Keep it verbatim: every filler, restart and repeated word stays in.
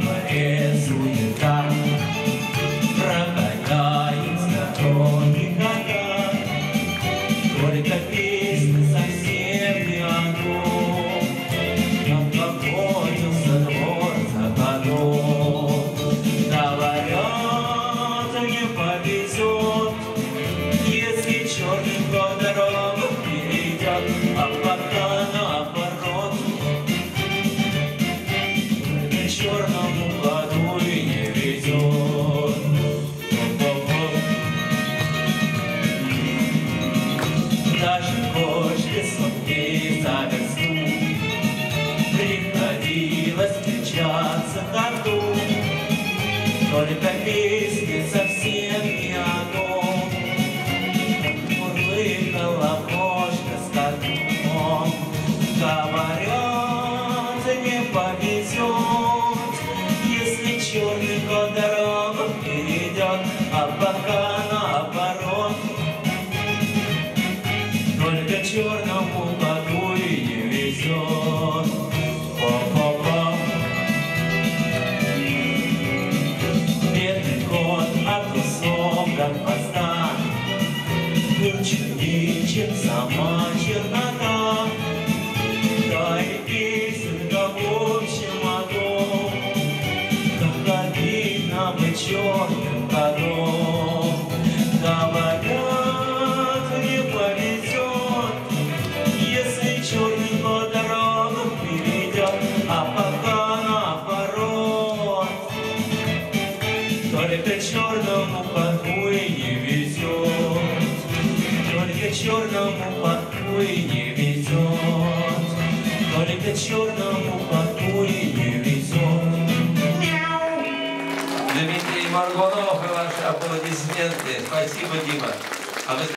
дворе суета, прогоняет с дороги года. Только песня совсем не оно, обходился двор за годом. Говорят, не повезет, если черный по дорогам перейдет, а пока наоборот. Только черному году и не везет. Даже кошке сладкие за версту приходилось встречаться коту. Только песни совсем не оно, мурлыкала кошка с котом. Говорят, не повезет, если черный кот дорогу перейдет, а пока наоборот. Только черному коту и не везет. Па-па-па. Бедный кот от высокого хвоста был чернее, чем сама чернота. Да и песенка в общем о том, как обидно быть черным котом. Говорят, не повезет, если черный кот дорогу перейдет, а пока наоборот. Только черному коту и не везет, только черному коту и не везет, только черному коту и не везет. Дмитрий Маргунов и ваши аплодисменты. Спасибо, Дима. А вы